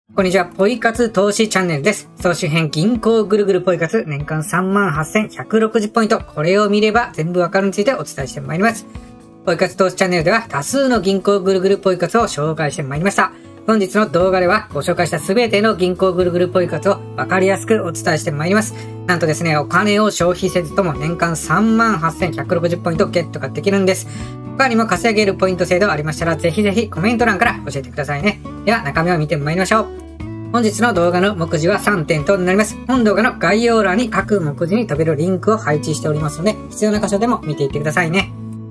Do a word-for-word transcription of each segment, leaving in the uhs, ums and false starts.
こんにちは。ポイ活投資チャンネルです。総集編銀行ぐるぐるポイ活年間 さんまんはっせんひゃくろくじゅう ポイント。これを見れば全部わかるについてお伝えしてまいります。ポイ活投資チャンネルでは多数の銀行ぐるぐるポイ活を紹介してまいりました。本日の動画ではご紹介したすべての銀行ぐるぐるポイ活をわかりやすくお伝えしてまいります。なんとですね、お金を消費せずとも年間 さんまんはっせんひゃくろくじゅう ポイントゲットができるんです。他にも稼げるポイント制度ありましたらぜひぜひコメント欄から教えてくださいね。では中身を見てまいりましょう。本日の動画の目次はさんてんとなります。本動画の概要欄に各目次に飛べるリンクを配置しておりますので、必要な箇所でも見ていってくださいね。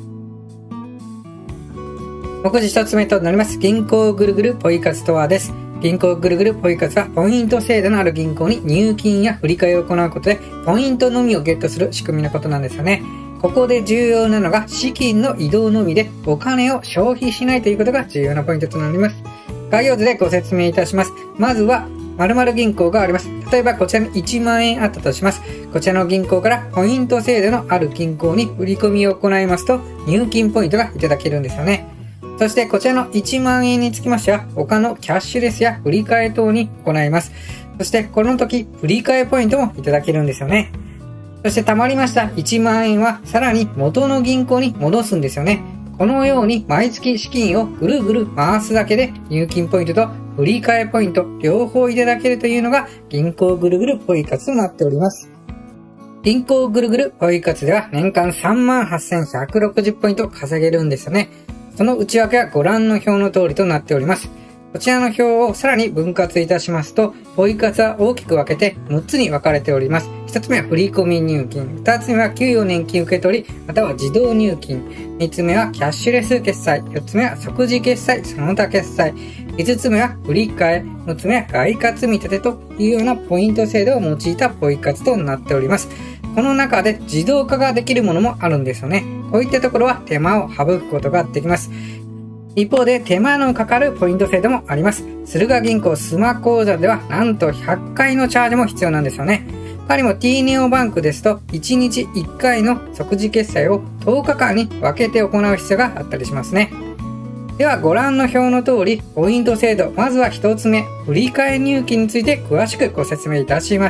目次一つ目となります。銀行ぐるぐるポイ活とはです。銀行ぐるぐるポイ活はポイント制度のある銀行に入金や振り替えを行うことで、ポイントのみをゲットする仕組みのことなんですよね。ここで重要なのが資金の移動のみでお金を消費しないということが重要なポイントとなります。概要図でご説明いたします。まずは、〇〇銀行があります。例えばこちらにいちまんえんあったとします。こちらの銀行からポイント制度のある銀行に振り込みを行いますと、入金ポイントがいただけるんですよね。そしてこちらのいちまんえんにつきましては、他のキャッシュレスや振り替え等に行います。そしてこの時、振り替えポイントもいただけるんですよね。そして貯まりましたいちまんえんは、さらに元の銀行に戻すんですよね。このように毎月資金をぐるぐる回すだけで入金ポイントと振り替えポイント両方いただけるというのが銀行ぐるぐるポイ活となっております。銀行ぐるぐるポイ活では年間 さんまんはっせんひゃくろくじゅう ポイント稼げるんですよね。その内訳はご覧の表の通りとなっております。こちらの表をさらに分割いたしますと、ポイ活は大きく分けてむっつに分かれております。ひとつめは振込入金、ふたつめは給与年金受取、または自動入金、みっつめはキャッシュレス決済、よっつめは即時決済、その他決済、いつつめは振り替え、むっつめは外貨積み立てというようなポイント制度を用いたポイ活となっております。この中で自動化ができるものもあるんですよね。こういったところは手間を省くことができます。一方で手間のかかるポイント制度もあります。駿河銀行スマ口座ではなんとひゃっかいのチャージも必要なんですよね。他にも T ネオバンクですといちにちいっかいの即時決済をとおかかんに分けて行う必要があったりしますね。ではご覧の表の通りポイント制度、まずはひとつめ、振り替え入金について詳しくご説明いたします。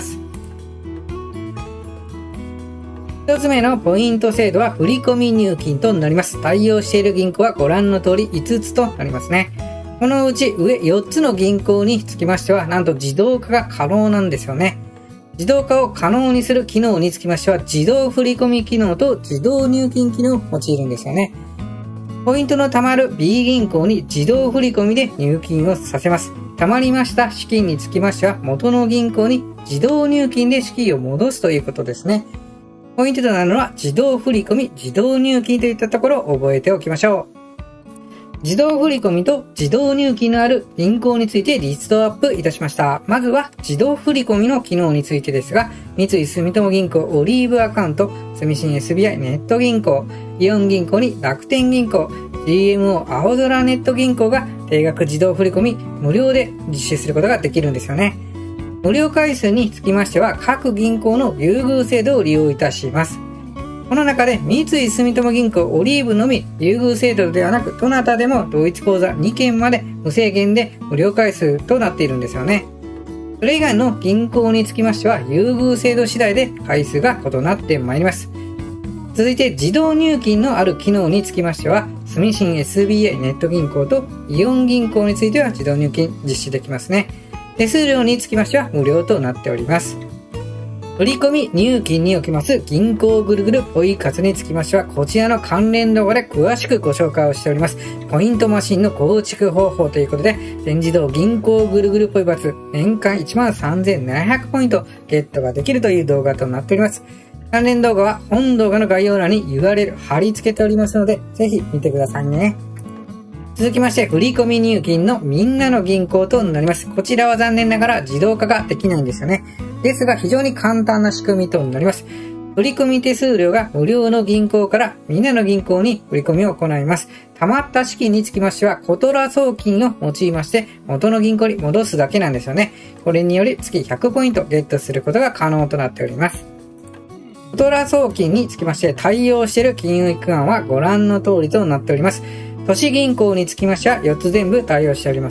一つ目のポイント制度は振込入金となります。対応している銀行はご覧の通りいつつとなりますね。このうち上よっつの銀行につきましてはなんと自動化が可能なんですよね。自動化を可能にする機能につきましては自動振込機能と自動入金機能を用いるんですよね。ポイントの貯まる B 銀行に自動振込で入金をさせます。貯まりました資金につきましては元の銀行に自動入金で資金を戻すということですね。ポイントとなるのは自動振込、自動入金といったところを覚えておきましょう。自動振込と自動入金のある銀行についてリストアップいたしました。まずは自動振込の機能についてですが、三井住友銀行オリーブアカウント、住信 エスビーアイ ネット銀行、イオン銀行に楽天銀行、ジーエムオー 青空ネット銀行が定額自動振込無料で実施することができるんですよね。無料回数につきましては各銀行の優遇制度を利用いたします。この中で三井住友銀行オリーブのみ優遇制度ではなくどなたでも同一口座にけんまで無制限で無料回数となっているんですよね。それ以外の銀行につきましては優遇制度次第で回数が異なってまいります。続いて自動入金のある機能につきましては住信 エスビーアイ ネット銀行とイオン銀行については自動入金実施できますね。手数料につきましては無料となっております。振込入金におきます銀行ぐるぐるポイ活につきましてはこちらの関連動画で詳しくご紹介をしております。ポイントマシンの構築方法ということで全自動銀行ぐるぐるポイ活年間 いちまんさんぜんななひゃく ポイントゲットができるという動画となっております。関連動画は本動画の概要欄に ユーアールエル 貼り付けておりますのでぜひ見てくださいね。続きまして、振込入金のみんなの銀行となります。こちらは残念ながら自動化ができないんですよね。ですが非常に簡単な仕組みとなります。振込手数料が無料の銀行からみんなの銀行に振り込みを行います。貯まった資金につきましては、コトラ送金を用いまして元の銀行に戻すだけなんですよね。これにより月ひゃくポイントゲットすることが可能となっております。コトラ送金につきまして対応している金融機関はご覧の通りとなっております。都市銀行につきましてはよっつ全部対応しておりますね。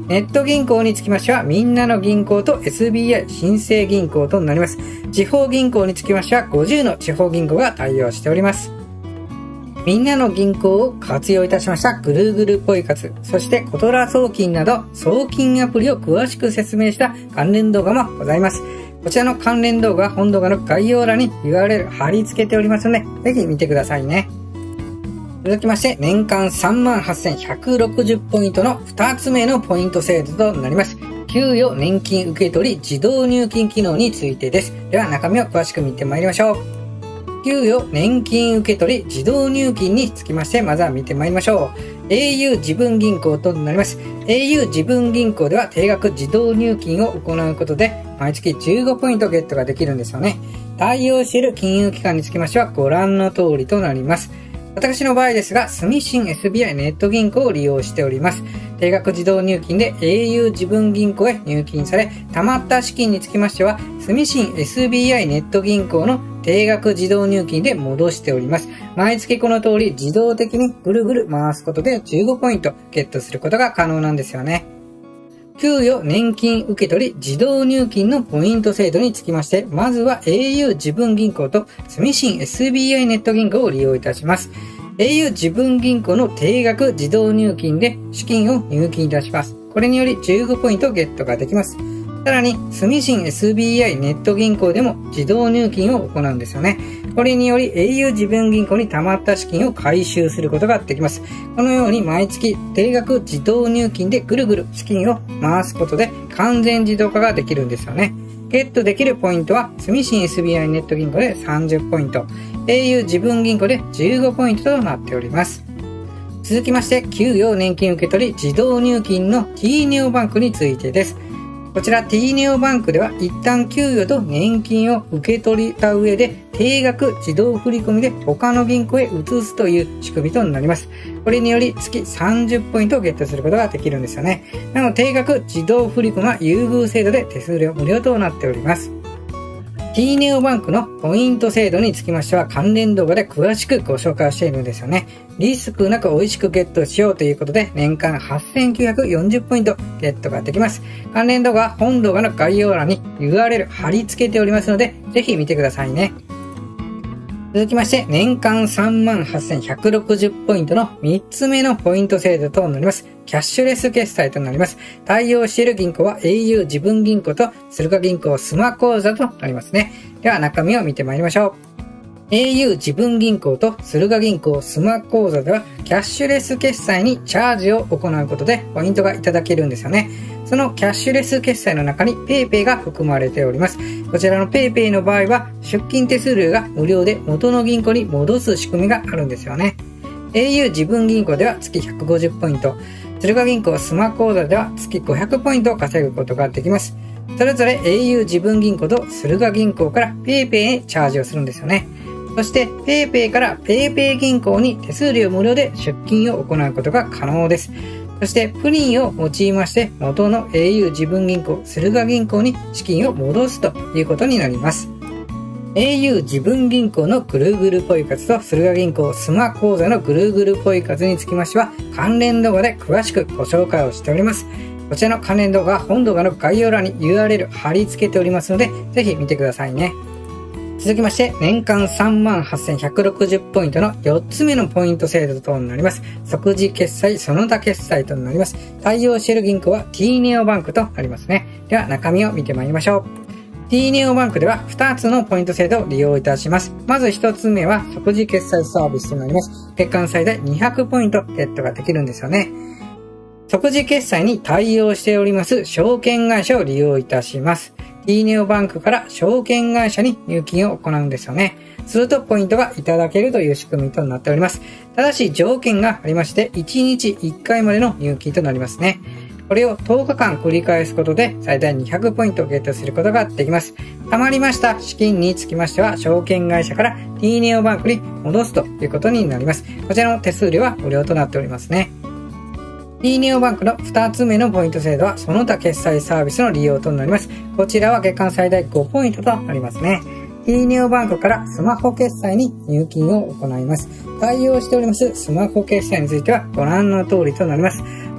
ネット銀行につきましては、みんなの銀行と エスビーアイ 新生銀行となります。地方銀行につきましては、ごじゅうの地方銀行が対応しております。みんなの銀行を活用いたしましたぐるぐるポイ活、そしてコトラ送金など送金アプリを詳しく説明した関連動画もございます。こちらの関連動画は本動画の概要欄に ユーアールエル 貼り付けておりますので、ぜひ見てくださいね。続きまして、年間 さんまんはっせんひゃくろくじゅうポイントのふたつめのポイント制度となります。給与年金受け取り自動入金機能についてです。では中身を詳しく見てまいりましょう。給与年金受け取り自動入金につきまして、まずは見てまいりましょう。エーユー 自分銀行となります。エーユー 自分銀行では定額自動入金を行うことで、毎月じゅうごポイントゲットができるんですよね。対応している金融機関につきましては、ご覧の通りとなります。私の場合ですが、住信 エスビーアイ ネット銀行を利用しております。定額自動入金で エーユー 自分銀行へ入金され、貯まった資金につきましては、住信 エスビーアイ ネット銀行の定額自動入金で戻しております。毎月この通り自動的にぐるぐる回すことでじゅうごポイントゲットすることが可能なんですよね。給与年金受け取り自動入金のポイント制度につきまして、まずは エーユー 自分銀行と住信 エスビーアイ ネット銀行を利用いたします。エーユー 自分銀行の定額自動入金で資金を入金いたします。これによりじゅうごポイントゲットができます。さらに、住信 エスビーアイ ネット銀行でも自動入金を行うんですよね。これにより エーユー 自分銀行に貯まった資金を回収することができます。このように毎月定額自動入金でぐるぐる資金を回すことで完全自動化ができるんですよね。ゲットできるポイントは、住信 エスビーアイ ネット銀行でさんじゅうポイント、エーユー 自分銀行でじゅうごポイントとなっております。続きまして、給与年金受け取り自動入金の T ネオバンクについてです。こちら T ネオバンクでは一旦給与と年金を受け取った上で定額自動振込で他の銀行へ移すという仕組みとなります。これにより月さんじゅうポイントをゲットすることができるんですよね。なので定額自動振込は優遇制度で手数料無料となっております。T ネオバンクのポイント制度につきましては関連動画で詳しくご紹介しているんですよね。リスクなく美味しくゲットしようということで年間はっせんきゅうひゃくよんじゅうポイントゲットができます。関連動画は本動画の概要欄に ユーアールエル 貼り付けておりますのでぜひ見てくださいね。続きまして、年間 さんまんはっせんひゃくろくじゅうポイントのみっつめのポイント制度となります。キャッシュレス決済となります。対応している銀行は エーユー 自分銀行と駿河銀行スマ口座となりますね。では中身を見てまいりましょう。エーユー 自分銀行と駿河銀行スマ口座ではキャッシュレス決済にチャージを行うことでポイントがいただけるんですよね。そのキャッシュレス決済の中に PayPay が含まれております。こちらの PayPay の場合は出金手数料が無料で元の銀行に戻す仕組みがあるんですよね。エーユー 自分銀行では月ひゃくごじゅうポイント、駿河銀行スマ口座では月ごひゃくポイントを稼ぐことができます。それぞれ エーユー 自分銀行と駿河銀行から PayPay へチャージをするんですよね。そして PayPay から PayPay 銀行に手数料無料で出金を行うことが可能です。そしてプリンを用いまして元の エーユー 自分銀行、駿河銀行に資金を戻すということになります。エーユー 自分銀行のぐるぐるポイ活と駿河銀行スマ口座のぐるぐるポイ活につきましては関連動画で詳しくご紹介をしております。こちらの関連動画は本動画の概要欄に ユーアールエル 貼り付けておりますのでぜひ見てくださいね。続きまして、年間 さんまんはっせんひゃくろくじゅうポイントのよっつめのポイント制度となります。即時決済、その他決済となります。対応している銀行は T ネオバンクとなりますね。では中身を見てまいりましょう。T ネオバンクではふたつのポイント制度を利用いたします。まずひとつめは即時決済サービスとなります。月間最大にひゃくポイントゲットができるんですよね。即時決済に対応しております証券会社を利用いたします。T ネオバンクから証券会社に入金を行うんですよね。するとポイントがいただけるという仕組みとなっております。ただし条件がありまして、いちにちいっかいまでの入金となりますね。これをとおかかん繰り返すことで最大にひゃくポイントをゲットすることができます。貯まりました資金につきましては証券会社から T ネオバンクに戻すということになります。こちらの手数料は無料となっておりますね。T ネオバンクのふたつめのポイント制度はその他決済サービスの利用となります。こちらは月間最大ごポイントとなりますね。T ネオバンクからスマホ決済に入金を行います。対応しておりますスマホ決済についてはご覧の通りとなります。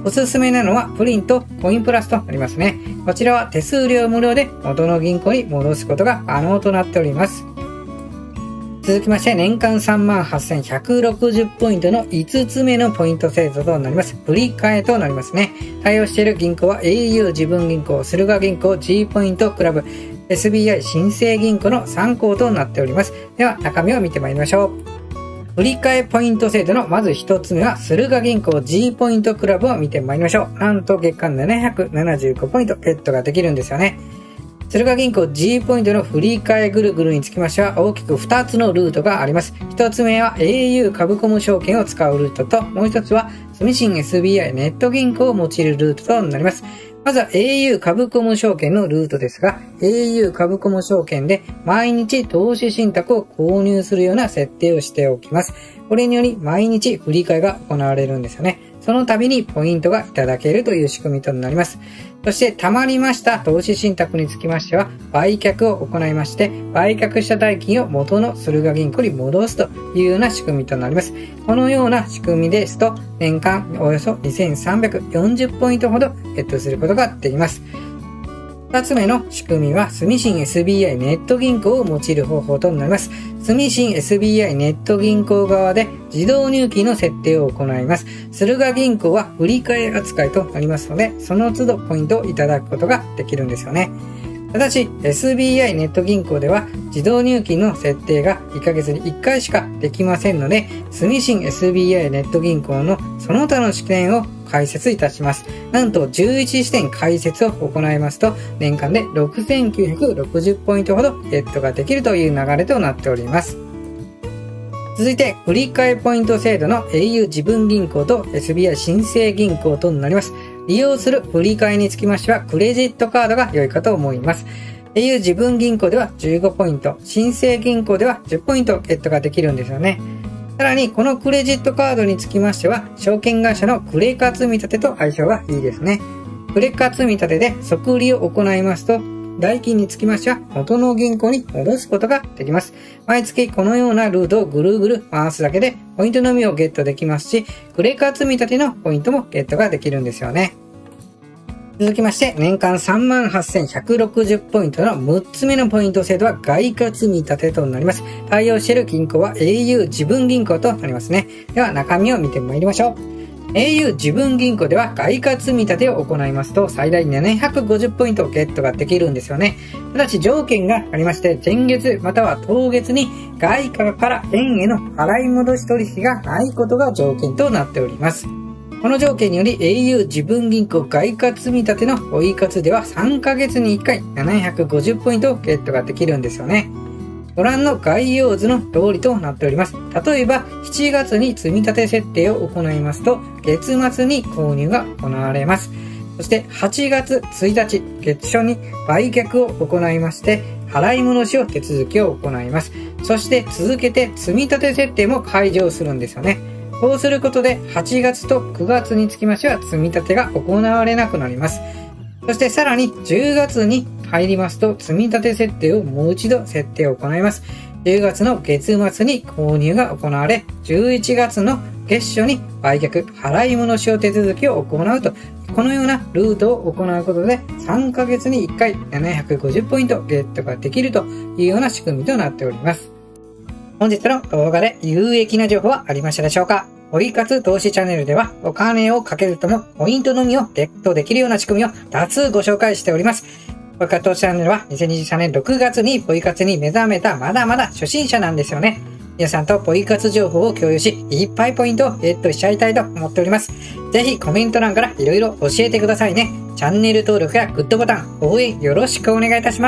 おすすめなのはプリンとコインプラスとなりますね。こちらは手数料無料で元の銀行に戻すことが可能となっております。続きまして、年間 さんまんはっせんひゃくろくじゅう ポイントのいつつめのポイント制度となります。振り替えとなりますね。対応している銀行は エーユー 自分銀行、駿河銀行、G ポイントクラブ、エスビーアイ 新生銀行のさんこうとなっております。では、中身を見てまいりましょう。振り替えポイント制度のまず一つ目は、駿河銀行 G ポイントクラブを見てまいりましょう。なんと月間ななひゃくななじゅうごポイントゲットができるんですよね。駿河銀行 G ポイントの振り替えぐるぐるにつきましては大きくふたつのルートがあります。一つ目は エーユー 株コム証券を使うルートと、もう一つは住信 エスビーアイ ネット銀行を用いるルートとなります。まずは エーユー 株コム証券のルートですが、エーユー 株コム証券で毎日投資信託を購入するような設定をしておきます。これにより毎日振り替えが行われるんですよね。その度にポイントがいただけるという仕組みとなります。そして貯まりました投資信託につきましては売却を行いまして、売却した代金を元の駿河銀行に戻すというような仕組みとなります。このような仕組みですと年間およそにせんさんびゃくよんじゅうポイントほどゲットすることができます。二つ目の仕組みは住信 エスビーアイ ネット銀行を用いる方法となります。住信 エスビーアイ ネット銀行側で自動入金の設定を行います。駿河銀行は振り替え扱いとなりますので、その都度ポイントをいただくことができるんですよね。ただし エスビーアイ ネット銀行では自動入金の設定がいっかげつにいっかいしかできませんので、住信 エスビーアイ ネット銀行のその他の支店を開設いたします。なんとじゅういち支店開設を行いますと年間でろくせんきゅうひゃくろくじゅうポイントほどゲットができるという流れとなっております。続いて振り替えポイント制度の エーユー 自分銀行と エスビーアイ 新生銀行となります。利用する振り替えにつきましてはクレジットカードが良いかと思います。エーユー 自分銀行ではじゅうごポイント、新生銀行ではじゅうポイントゲットができるんですよね。さらにこのクレジットカードにつきましては証券会社のクレカ積立と相性がいいですね。クレカ積立で即利を行いますと代金につきましては元の銀行に戻すことができます。毎月このようなルートをぐるぐる回すだけでポイントのみをゲットできますし、クレカ積立のポイントもゲットができるんですよね。続きまして年間 さんまんはっせんひゃくろくじゅう ポイントのむっつめのポイント制度は外貨積立となります。対応している銀行は エーユー 自分銀行となりますね。では中身を見てまいりましょう。エーユー 自分銀行では外貨積み立てを行いますと最大ななひゃくごじゅうポイントゲットができるんですよね。ただし条件がありまして、前月または当月に外貨から円への払い戻し取引がないことが条件となっております。この条件により エーユー 自分銀行外貨積み立てのポイ活ではさんかげつにいっかいななひゃくごじゅうポイントをゲットができるんですよね。ご覧の概要図の通りとなっております。例えばしちがつに積み立て設定を行いますと月末に購入が行われます。そしてはちがつついたち月初に売却を行いまして払い戻しを手続きを行います。そして続けて積み立て設定も解除するんですよね。こうすることではちがつとくがつにつきましては積み立てが行われなくなります。そしてさらにじゅうがつに入りますと積み立て設定をもう一度設定を行います。じゅうがつの月末に購入が行われ、じゅういちがつの月初に売却、払い戻しを手続きを行うと、このようなルートを行うことでさんかげつにいっかいななひゃくごじゅうポイントゲットができるというような仕組みとなっております。本日の動画で有益な情報はありましたでしょうか？ポイ活投資チャンネルではお金をかけるともポイントのみをゲットできるような仕組みを多数ご紹介しております。ポイ活投資チャンネルはにせんにじゅうさんねんろくがつにポイ活に目覚めたまだまだ初心者なんですよね。皆さんとポイ活情報を共有し、いっぱいポイントをゲットしちゃいたいと思っております。ぜひコメント欄からいろいろ教えてくださいね。チャンネル登録やグッドボタン、応援よろしくお願いいたします。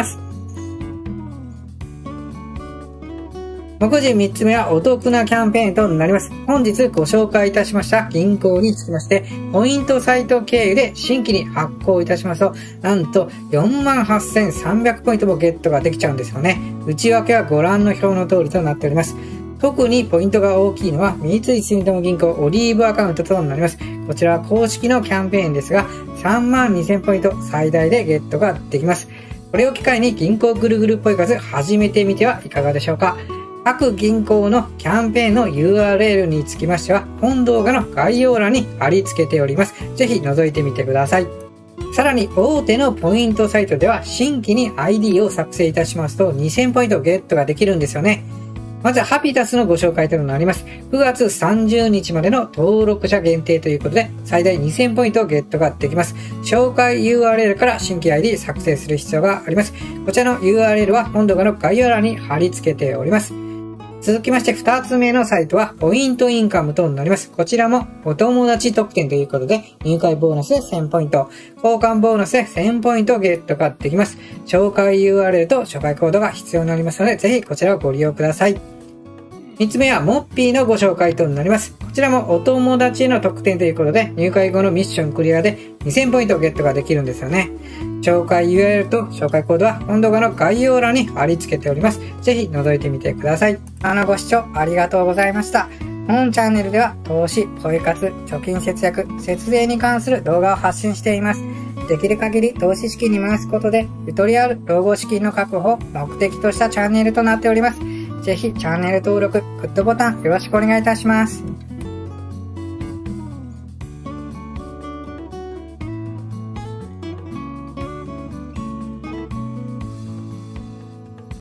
目次みっつめはお得なキャンペーンとなります。本日ご紹介いたしました銀行につきまして、ポイントサイト経由で新規に発行いたしますと、なんと よんまんはっせんさんびゃくポイントもゲットができちゃうんですよね。内訳はご覧の表の通りとなっております。特にポイントが大きいのは三井住友銀行オリーブアカウントとなります。こちらは公式のキャンペーンですが、さんまんにせんポイント最大でゲットができます。これを機会に銀行ぐるぐるポイ活始めてみてはいかがでしょうか。 各銀行のキャンペーンの ユーアールエル につきましては、本動画の概要欄に貼り付けております。ぜひ覗いてみてください。さらに、大手のポイントサイトでは、新規に アイディー を作成いたしますと、にせんポイントゲットができるんですよね。まずは、ハピタスのご紹介となります。くがつさんじゅうにちまでの登録者限定ということで、最大にせんポイントゲットができます。紹介 ユーアールエル から新規 アイディー 作成する必要があります。こちらの ユーアールエル は本動画の概要欄に貼り付けております。続きましてふたつめのサイトはポイントインカムとなります。こちらもお友達特典ということで入会ボーナスでせんポイント、交換ボーナスでせんポイントゲットができます。紹介 ユーアールエル と初回コードが必要になりますのでぜひこちらをご利用ください。みっつめはモッピーのご紹介となります。こちらもお友達への特典ということで入会後のミッションクリアでにせんポイントゲットができるんですよね。紹介 ユーアールエル と紹介コードは本動画の概要欄に貼り付けております。ぜひ覗いてみてください。あのご視聴ありがとうございました。本チャンネルでは投資、ポイ活、貯金節約、節税に関する動画を発信しています。できる限り投資資金に回すことでゆとりある老後資金の確保を目的としたチャンネルとなっております。ぜひチャンネル登録、グッドボタンよろしくお願いいたします。